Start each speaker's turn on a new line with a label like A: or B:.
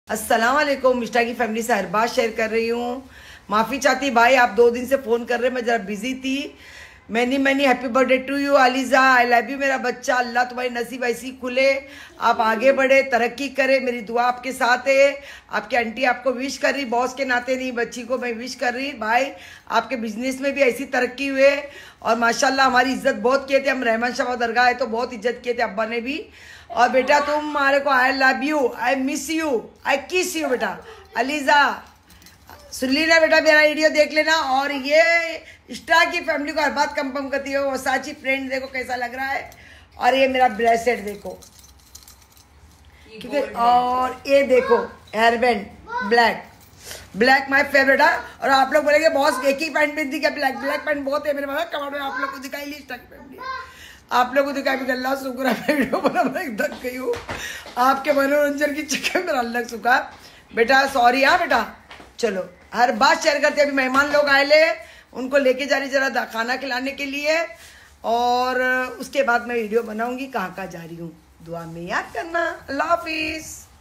A: अस्सलाम वालेकुम। मिष्टा की फैमिली से हर बात शेयर कर रही हूँ। माफ़ी चाहती भाई, आप 2 दिन से फ़ोन कर रहे, मैं ज़रा बिजी थी। Many happy birthday to you Aliza, I love you मेरा बच्चा। अल्लाह तुम्हारी नसीब ऐसी खुले, आप आगे बढ़े, तरक्की करे, मेरी दुआ आपके साथ है। आपकी आंटी आपको विश कर रही, बॉस के नाते नहीं, बच्ची को मैं विश कर रही। भाई आपके बिजनेस में भी ऐसी तरक्की हुए और माशाल्लाह हमारी इज्जत बहुत किए थे। हम रहमान शाह दरगाह है तो बहुत इज्जत किए थे अब्बा ने भी। और बेटा तुम हमारे को I love you, I miss you, I kiss you बेटा। अलीज़ा सुन ली ना बेटा, मेरा वीडियो देख लेना। और ये स्टार की फैमिली को हर बात कंफर्म करती है। वो साची फ्रेंड देखो कैसा लग रहा है। और ये मेरा ब्रेसलेट देखो, क्योंकि और ये देखो हेयरबैंड ब्लैक माय फेवरेट है। और आप लोग बोलेंगे बॉस एक ही पैंट पहनती क्या? ब्लैक पैंट बहुत है मेरे पास। कमाल में आप लोग को दिखाई ली स्टार की फैमिली, आप लोगों को दिखाई भी गल्ला शुक्र है। वीडियो बना थक गई हूँ आपके मनोरंजन की चक्कर में। अल्लाह शुक्र बेटा, सॉरी। हाँ बेटा चलो हर बात शेयर करते। अभी मेहमान लोग आए ले, उनको लेके जा रही जरा खाना खिलाने के लिए। और उसके बाद मैं वीडियो बनाऊंगी कहाँ कहाँ जा रही हूँ। दुआ में याद करना। अल्लाह हाफिज़।